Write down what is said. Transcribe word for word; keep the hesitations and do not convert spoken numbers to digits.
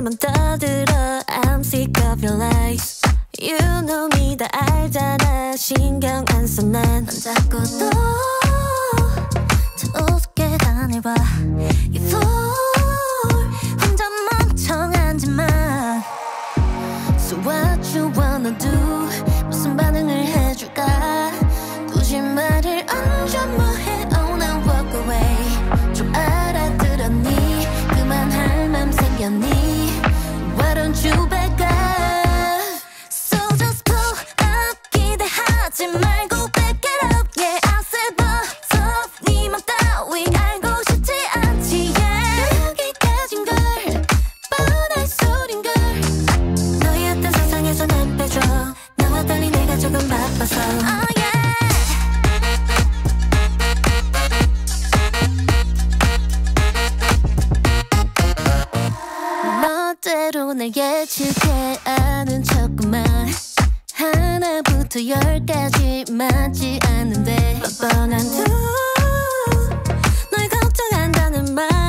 너만 떠들어 I'm sick of your lies. You know me 다 알잖아. 신경 안 써 난 자꾸 또 더 우습게 다내봐. You fool 혼자 멍청한지 마. So what you wanna do? 무슨 반응을 해줄까? 굳이 말을 얹어 뭐해? Oh now walk away. 좀 알아들었니? 그만할 맘 생겼니? Why don't you back up? So just pull up 기대하지 말고 back it up. Yeah I said bust off 네 맘 따위 알고 싶지 않지. Yeah 여기까진 걸 뻔한 소린 걸. 너였던 세상에서 난 빼줘. 나와 달리 내가 조금 바빠서. Oh yeah. 너대로 날 예측해 아는 척만 하나부터 열까지 맞지 않는데 뻔뻔한 두 널 걱정한다는 말